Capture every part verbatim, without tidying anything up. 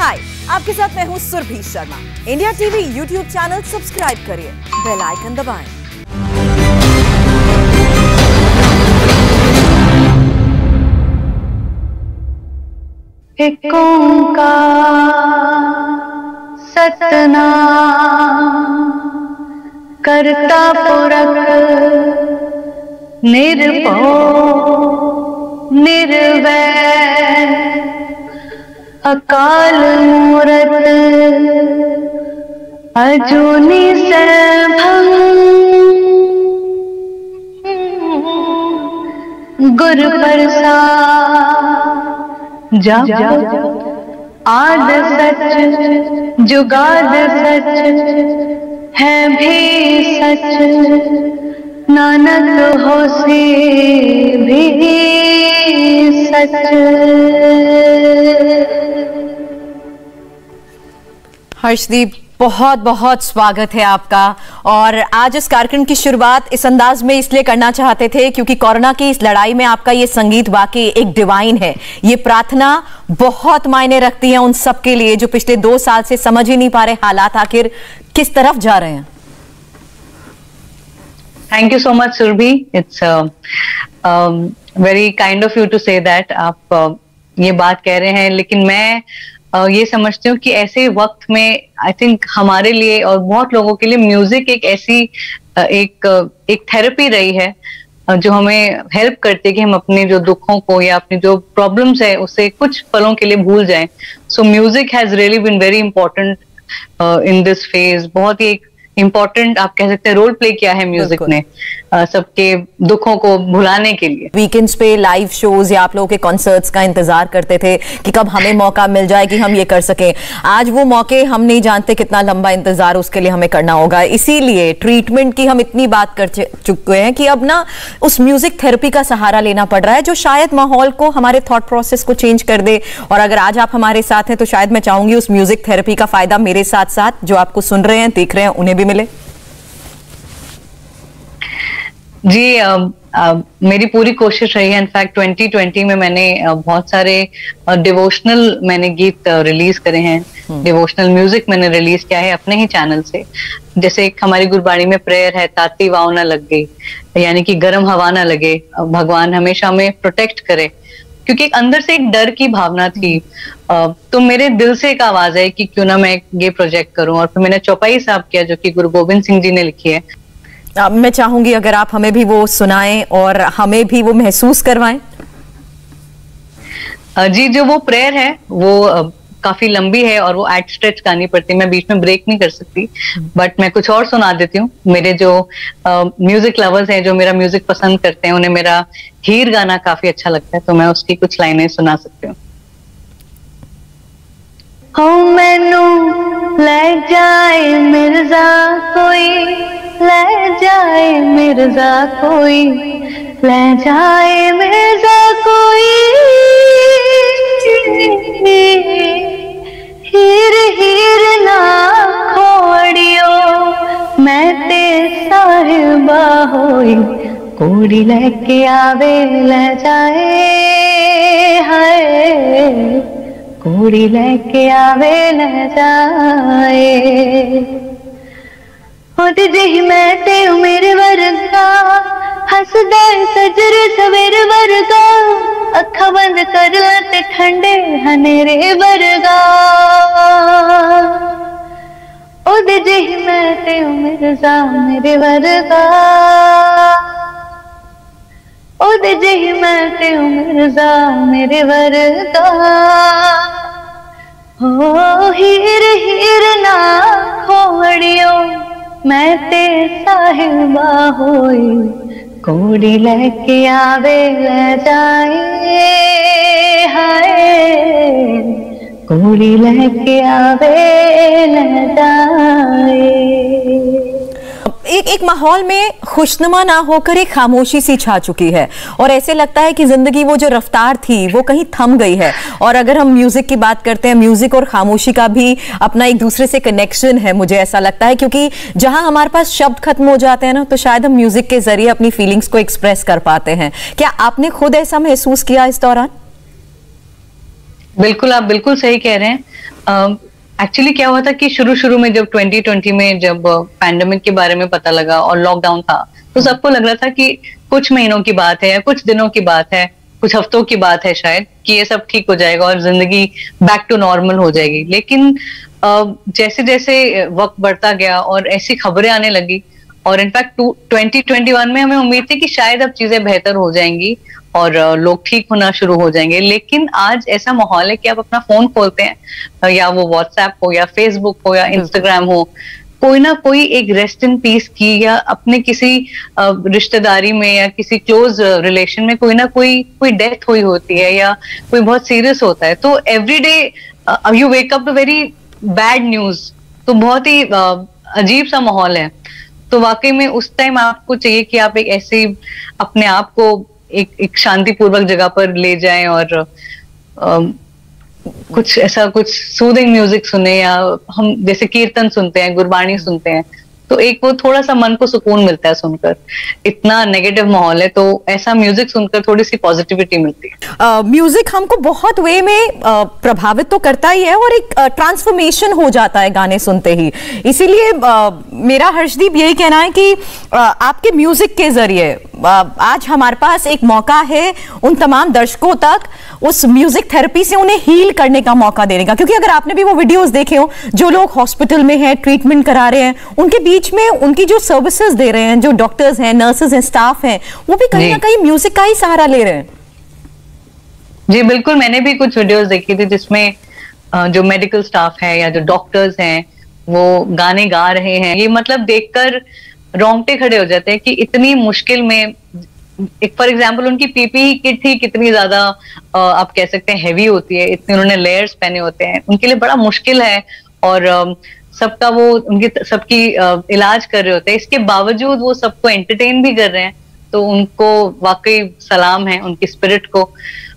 हाय, आपके साथ मैं हूं Surabhi Sharma. India TV YouTube channel subscribe करिए, बेल आइकन दबाएं। एक ओंकार सतनाम करता पुरख निर्भव निर्वैर अकाल मूरत अजूनी सैभं गुरु प्रसाद जब आद सच जुगाद सच है भी सच नानक होसी भी सच। हर्षदीप, बहुत बहुत स्वागत है आपका। और आज इस कार्यक्रम की शुरुआत इस अंदाज में इसलिए करना चाहते थे क्योंकि कोरोना की इस लड़ाई में आपका ये संगीत वाकई एक डिवाइन है। ये प्रार्थना बहुत मायने रखती है उन सब के लिए जो पिछले दो साल से समझ ही नहीं पा रहे हालात आखिर किस तरफ जा रहे हैं। Thank you so much Surabhi, it's very kind of you to say that. आप uh, ये बात कह रहे हैं, लेकिन मैं Uh, ये समझती हूँ कि ऐसे वक्त में आई थिंक हमारे लिए और बहुत लोगों के लिए म्यूजिक एक ऐसी uh, एक uh, एक थेरेपी रही है uh, जो हमें हेल्प करती है कि हम अपने जो दुखों को या अपनी जो प्रॉब्लम्स है उससे कुछ पलों के लिए भूल जाएं। So music has really been very important in this phase. बहुत ही एक इम्पोर्टेंट आप कह सकते हैं रोल प्ले किया है म्यूजिक ने uh, सबके दुखों को भुलाने के लिए। वीकेंड्स पे लाइव शोज या आप लोगों के कॉन्सर्ट्स का इंतजार करते थे कि कब हमें मौका मिल जाए कि हम ये कर सकें। आज वो मौके हम नहीं जानते कितना लंबा इंतजार उसके लिए हमें करना होगा। इसीलिए ट्रीटमेंट की हम इतनी बात कर चुके हैं कि अब ना उस म्यूजिक थेरेपी का सहारा लेना पड़ रहा है जो शायद माहौल को, हमारे थॉट प्रोसेस को चेंज कर दे। और अगर आज आप हमारे साथ हैं तो शायद मैं चाहूंगी उस म्यूजिक थेरेपी का फायदा मेरे साथ साथ जो आपको सुन रहे हैं, देख रहे हैं, उन्हें भी मिले। जी, आ, आ, मेरी पूरी कोशिश रही है। इनफैक्ट ट्वेंटी ट्वेंटी में मैंने आ, बहुत सारे डिवोशनल मैंने गीत रिलीज करे हैं, डिवोशनल म्यूजिक मैंने रिलीज किया है अपने ही चैनल से। जैसे एक हमारी गुरबाणी में प्रेयर है, ताती वाव ना लग गई, यानी कि गर्म हवा ना लगे, भगवान हमेशा हमें प्रोटेक्ट करे। क्योंकि एक अंदर से एक डर की भावना थी, तो मेरे दिल से एक आवाज है कि क्यों ना मैं ये प्रोजेक्ट करूं। और फिर मैंने चौपाई साहब किया जो कि गुरु गोविंद सिंह जी ने लिखी है। अब मैं चाहूंगी अगर आप हमें भी वो सुनाएं और हमें भी वो महसूस करवाएं। जी, जो वो प्रेयर है वो काफी लंबी है और वो एट स्ट्रेच गानी पड़ती है, मैं बीच में ब्रेक नहीं कर सकती। बट मैं कुछ और सुना देती हूँ। मेरे जो म्यूजिक लवर्स हैं, जो मेरा म्यूजिक पसंद करते हैं, उन्हें मेरा हीर गाना काफी अच्छा लगता है, तो मैं उसकी कुछ लाइनें सुना सकती हूँ। हो मैनू ले जाए मिर्जा कोई, ले जाए मिर्जा कोई, ले जाए मिर्जा कोई, हीर हीर ना खोड़ियो मैं ते साहिबा होई, कोड़ी लेके आवे ले जाए, हाय कोड़ी लेके आवे ले जाए। होती जही मैं ते मेरे वर्गा, हसदा सजरे सवेरे वर्गा, अखा बंद कर ते ठंडे हनेरे वर्गा। ओदे जही मैं ते मिर्जा मेरे वर्गा, ओदे जही मैं ते मिर्जा मेरे वर्गा। हो हीर हीर ना खोड़ियो मैं ते साहिबा होई, कोड़ी लेके आवे ले जाए, हाय कोड़ी लेके आवे ले जाए। एक एक माहौल में खुशनुमा ना होकर एक खामोशी सी छा चुकी है और ऐसे लगता है कि जिंदगी वो जो रफ्तार थी वो कहीं थम गई है। और अगर हम म्यूजिक की बात करते हैं, म्यूजिक और खामोशी का भी अपना एक दूसरे से कनेक्शन है, मुझे ऐसा लगता है, क्योंकि जहां हमारे पास शब्द खत्म हो जाते हैं ना, तो शायद हम म्यूजिक के जरिए अपनी फीलिंग्स को एक्सप्रेस कर पाते हैं। क्या आपने खुद ऐसा महसूस किया इस दौरान? बिल्कुल, आप बिल्कुल सही कह रहे हैं। एक्चुअली क्या हुआ था कि शुरू शुरू में जब ट्वेंटी ट्वेंटी में जब पैंडेमिक के बारे में पता लगा और लॉकडाउन था, तो सबको लग रहा था कि कुछ महीनों की बात है या कुछ दिनों की बात है, कुछ हफ्तों की बात है शायद, कि ये सब ठीक हो जाएगा और जिंदगी बैक टू नॉर्मल हो जाएगी। लेकिन जैसे जैसे वक्त बढ़ता गया और ऐसी खबरें आने लगी, और इनफैक्ट ट्वेंटी ट्वेंटी वन में हमें उम्मीद थी कि शायद अब चीजें बेहतर हो जाएंगी और लोग ठीक होना शुरू हो जाएंगे। लेकिन आज ऐसा माहौल है कि आप अपना फोन खोलते हैं, या वो व्हाट्सएप हो या फेसबुक हो या इंस्टाग्राम हो, कोई ना कोई एक रेस्ट इन पीस की या अपने किसी रिश्तेदारी में या किसी क्लोज रिलेशन में कोई ना कोई कोई डेथ हुई होती है या कोई बहुत सीरियस होता है। तो every day you wake up to very bad news, तो बहुत ही अजीब सा माहौल है। तो वाकई में उस टाइम आपको चाहिए कि आप एक ऐसे अपने आप को एक एक शांतिपूर्वक जगह पर ले जाएं और आ, कुछ ऐसा कुछ सूदिंग म्यूजिक सुने, या हम जैसे कीर्तन सुनते हैं, गुरबाणी सुनते हैं, तो एक वो थोड़ा सा मन को सुकून मिलता है सुनकर। इतना नेगेटिव माहौल है तो ऐसा म्यूजिक सुनकर थोड़ी सी पॉजिटिविटी मिलती है। म्यूजिक uh, हमको बहुत वे में uh, प्रभावित तो करता ही है और एक ट्रांसफॉर्मेशन uh, हो जाता है गाने सुनते ही। इसीलिए uh, मेरा हर्षदीप यही कहना है कि uh, आपके म्यूजिक के जरिए uh, आज हमारे पास एक मौका है उन तमाम दर्शकों तक उस म्यूजिक थेरेपी से उन्हें हील करने का मौका देने का। क्योंकि अगर आपने भी वो वीडियोस देखे हो, जो लोग हॉस्पिटल में हैं, ट्रीटमेंट करा रहे हैं, उनके बीच में उनकी जो सर्विसेज दे रहे हैं, जो डॉक्टर्स हैं, नर्सेज हैं, स्टाफ हैं, वो भी कहीं ना कहीं म्यूजिक का ही सहारा ले रहे हैं। जी बिल्कुल, मैंने भी कुछ वीडियोस देखी थी जिसमें जो मेडिकल स्टाफ है या जो डॉक्टर्स हैं वो गाने गा रहे हैं। ये मतलब देखकर रोंगटे खड़े हो जाते हैं कि इतनी मुश्किल में, एक फॉर एग्जाम्पल उनकी पीपीई किट ही कितनी ज्यादा आप कह सकते हैं हैवी होती है, इतने उन्होंने लेयर्स पहने होते हैं, उनके लिए बड़ा मुश्किल है, और सबका वो उनकी सबकी इलाज कर रहे होते हैं। इसके बावजूद वो सबको एंटरटेन भी कर रहे हैं, तो उनको वाकई सलाम है उनकी स्पिरिट को।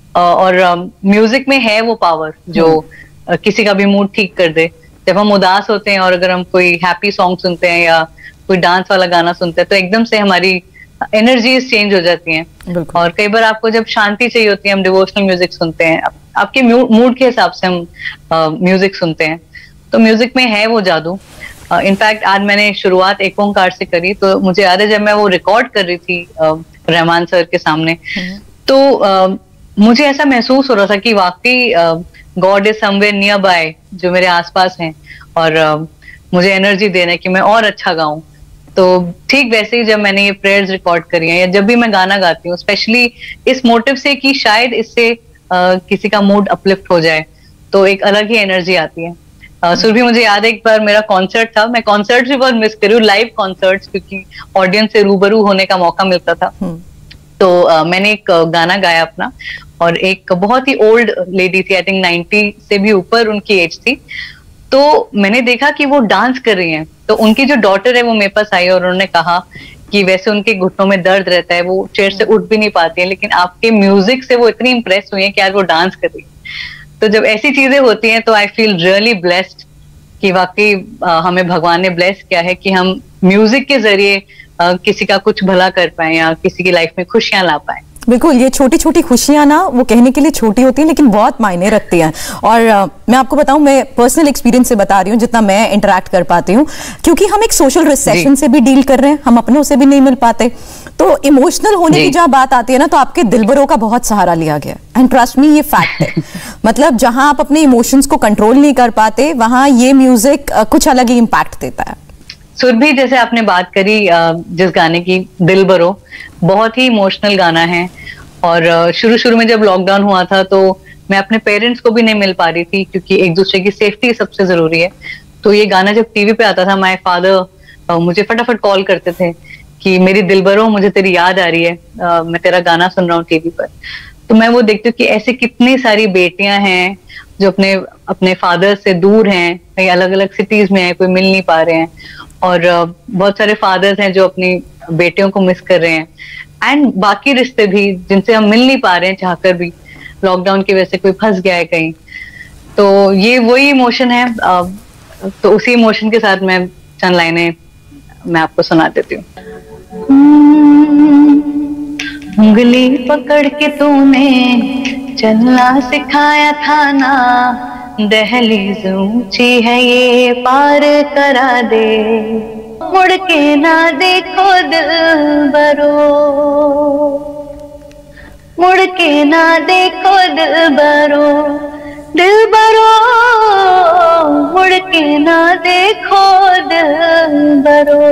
और म्यूजिक में है वो पावर जो किसी का भी मूड ठीक कर दे। जब हम उदास होते हैं और अगर हम कोई हैप्पी सॉन्ग सुनते हैं या कोई डांस वाला गाना सुनते हैं तो एकदम से हमारी एनर्जीज चेंज हो जाती हैं। और कई बार आपको जब शांति चाहिए होती है, हम डिवोशनल म्यूजिक सुनते हैं, आपके मूड के हिसाब से हम म्यूजिक सुनते हैं। तो म्यूजिक में है वो जादू। इनफैक्ट आज मैंने शुरुआत एक ओंकार से करी, तो मुझे याद है जब मैं वो रिकॉर्ड कर रही थी रहमान सर के सामने, तो uh, मुझे ऐसा महसूस हो रहा था कि वाकई God is somewhere nearby, जो मेरे आसपास हैं और uh, मुझे एनर्जी दे रहे हैं कि मैं और अच्छा गाऊं। तो ठीक वैसे ही जब मैंने ये प्रेयर्स रिकॉर्ड करी हैं या जब भी मैं गाना गाती हूँ, स्पेशली इस मोटिव से कि शायद इससे uh, किसी का मूड अपलिफ्ट हो जाए, तो एक अलग ही एनर्जी आती है। uh, सुरभि, मुझे याद है एक बार मेरा कॉन्सर्ट था, मैं कॉन्सर्ट भी बहुत मिस करी हूँ, लाइव कॉन्सर्ट्स, क्योंकि ऑडियंस से रूबरू होने का मौका मिलता था। तो uh, मैंने एक गाना गाया अपना, और एक बहुत ही ओल्ड लेडी थी, आई थिंक नाइंटी से भी ऊपर उनकी एज थी, तो मैंने देखा कि वो डांस कर रही हैं। तो उनकी जो डॉटर है वो मेरे पास आई और उन्होंने कहा कि वैसे उनके घुटनों में दर्द रहता है, वो चेयर से उठ भी नहीं पाती है, लेकिन आपके म्यूजिक से वो इतनी इंप्रेस हुई है कि आज वो डांस कर रही है। तो जब ऐसी चीजें होती हैं तो आई फील रियली ब्लेस्ड कि वाकई हमें भगवान ने ब्लेस किया है कि हम म्यूजिक के जरिए किसी का कुछ भला कर पाए या किसी की लाइफ में खुशियां ला पाए। बिल्कुल, ये छोटी छोटी खुशियां ना, वो कहने के लिए छोटी होती हैं लेकिन बहुत मायने रखती हैं। और uh, मैं आपको बताऊं, मैं पर्सनल एक्सपीरियंस से बता रही हूँ, जितना मैं इंटरेक्ट कर पाती हूँ, क्योंकि हम एक सोशल रिसेशन से भी डील कर रहे हैं, हम अपनों से भी नहीं मिल पाते, तो इमोशनल होने की जहाँ बात आती है ना, तो आपके दिलबरों का बहुत सहारा लिया गया। एंड ट्रस्ट मी, ये फैक्ट है। मतलब जहां आप अपने इमोशंस को कंट्रोल नहीं कर पाते, वहां ये म्यूजिक uh, कुछ अलग ही इम्पैक्ट देता है। सुरभि, जैसे आपने बात करी जिस गाने की, दिल भरो, बहुत ही इमोशनल गाना है। और शुरू शुरू में जब लॉकडाउन हुआ था तो मैं अपने पेरेंट्स को भी नहीं मिल पा रही थी, क्योंकि एक दूसरे की सेफ्टी सबसे जरूरी है। तो ये गाना जब टीवी पे आता था, माय फादर मुझे फटाफट कॉल करते थे कि मेरी दिल भरो, मुझे तेरी याद आ रही है, uh, मैं तेरा गाना सुन रहा हूँ टीवी पर। तो मैं वो देखती हूँ कि ऐसे कितनी सारी बेटियां हैं जो अपने अपने फादर से दूर हैं, कहीं अलग अलग सिटीज में हैं, कोई मिल नहीं पा रहे हैं, और बहुत सारे फादर्स हैं जो अपनी बेटियों को मिस कर रहे हैं, एंड बाकी रिश्ते भी जिनसे हम मिल नहीं पा रहे हैं चाहकर भी, लॉकडाउन की वजह से कोई फंस गया है कहीं। तो ये वही इमोशन है। तो उसी इमोशन के साथ मैं चंद लाइनें मैं आपको सुना देती हूँ। उंगली पकड़ के तूने चलना सिखाया था ना, दहलीज ऊंची है ये पार करा दे, मुड़ के ना देखो दिलबरो, मुड़ के ना देखो दिलबरो, दिलबरो मुड़ के ना देखो दिलबरो।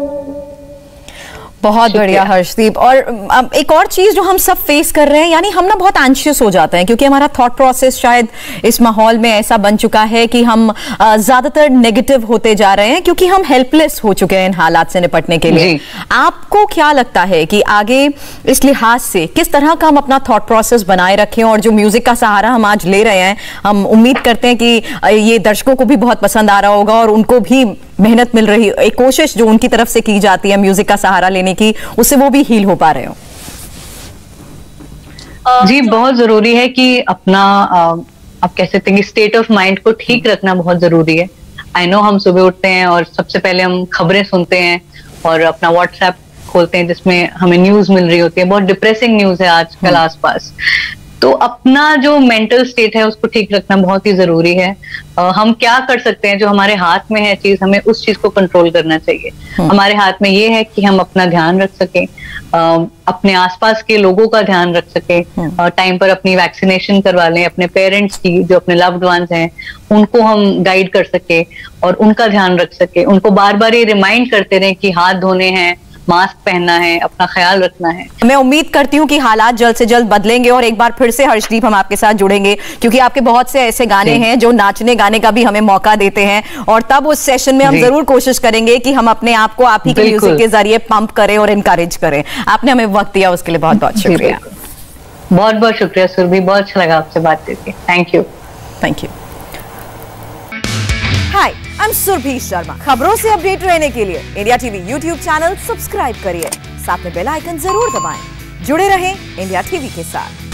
बहुत बढ़िया हर्षदीप। और एक और चीज जो हम सब फेस कर रहे हैं, यानी हम ना बहुत एंशियस हो जाते हैं क्योंकि हमारा थॉट प्रोसेस शायद इस माहौल में ऐसा बन चुका है कि हम ज्यादातर नेगेटिव होते जा रहे हैं क्योंकि हम हेल्पलेस हो चुके हैं इन हालात से निपटने के लिए। आपको क्या लगता है कि आगे इस लिहाज से किस तरह का हम अपना थॉट प्रोसेस बनाए रखें, और जो म्यूजिक का सहारा हम आज ले रहे हैं, हम उम्मीद करते हैं कि ये दर्शकों को भी बहुत पसंद आ रहा होगा और उनको भी मेहनत मिल रही, एक कोशिश जो उनकी तरफ से की जाती है म्यूजिक का सहारा लेने की, उससे वो भी हील हो पा रहे हो? जी, बहुत जरूरी है कि अपना आप कह सकते हैं कि स्टेट ऑफ माइंड को ठीक रखना बहुत जरूरी है। आई नो हम सुबह उठते हैं और सबसे पहले हम खबरें सुनते हैं और अपना व्हाट्सएप खोलते हैं जिसमें हमें न्यूज मिल रही होती है, बहुत डिप्रेसिंग न्यूज है आजकल आसपास। तो अपना जो मेंटल स्टेट है उसको ठीक रखना बहुत ही जरूरी है। आ, हम क्या कर सकते हैं, जो हमारे हाथ में है चीज, हमें उस चीज को कंट्रोल करना चाहिए। हमारे हाथ में ये है कि हम अपना ध्यान रख सकें, आ, अपने आसपास के लोगों का ध्यान रख सकें, टाइम पर अपनी वैक्सीनेशन करवा लें, अपने पेरेंट्स की, जो अपने लव्ड वंस हैं उनको हम गाइड कर सके और उनका ध्यान रख सके, उनको बार बार ये रिमाइंड करते रहें कि हाथ धोने हैं, मास्क पहनना है, अपना ख्याल रखना है। मैं उम्मीद करती हूँ कि हालात जल्द से जल्द बदलेंगे और एक बार फिर से हर्षदीप हम आपके साथ जुड़ेंगे क्योंकि आपके बहुत से ऐसे गाने हैं जो नाचने गाने का भी हमें मौका देते हैं, और तब उस सेशन में हम जरूर कोशिश करेंगे कि हम अपने आप को आप ही के म्यूजिक के जरिए पंप करें और इनकरेज करें। आपने हमें वक्त दिया उसके लिए बहुत बहुत शुक्रिया। बहुत बहुत शुक्रिया सुरभि, बहुत अच्छा लगा आपसे बात करके। Thank you. Thank you. Hi, I am Surabhi Sharma. खबरों से अपडेट रहने के लिए India TV YouTube channel subscribe करिए, साथ में बेल आइकन जरूर दबाएं। जुड़े रहें इंडिया टीवी के साथ।